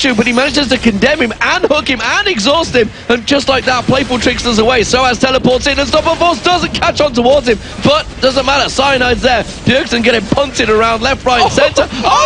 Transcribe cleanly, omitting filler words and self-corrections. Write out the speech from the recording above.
issue, but he manages to condemn him and hook him and exhaust him, and just like that, Playful tricksters away. Soaz teleports in, and Stopper Force doesn't catch on towards him, but doesn't matter, Cyanide's there. Bjergsen getting punted around left, right, and centre. Oh